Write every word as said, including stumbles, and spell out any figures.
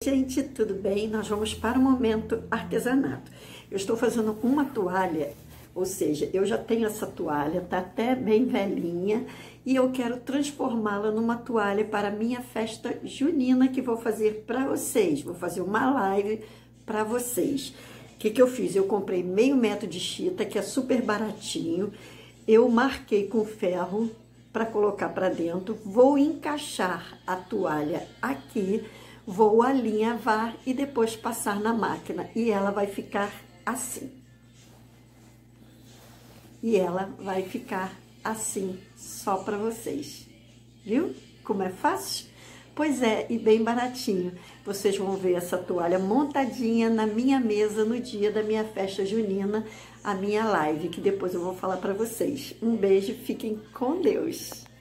Gente, tudo bem? Nós vamos para o momento artesanato. Eu estou fazendo uma toalha, ou seja, eu já tenho essa toalha, tá até bem velhinha, e eu quero transformá-la numa toalha para a minha festa junina que vou fazer para vocês. Vou fazer uma live para vocês. O que que eu fiz? Eu comprei meio metro de chita, que é super baratinho. Eu marquei com ferro para colocar para dentro. Vou encaixar a toalha aqui. Vou alinhavar e depois passar na máquina. E ela vai ficar assim. E ela vai ficar assim, só para vocês. Viu? Como é fácil? Pois é, e bem baratinho. Vocês vão ver essa toalha montadinha na minha mesa no dia da minha festa junina, a minha live, que depois eu vou falar para vocês. Um beijo, fiquem com Deus.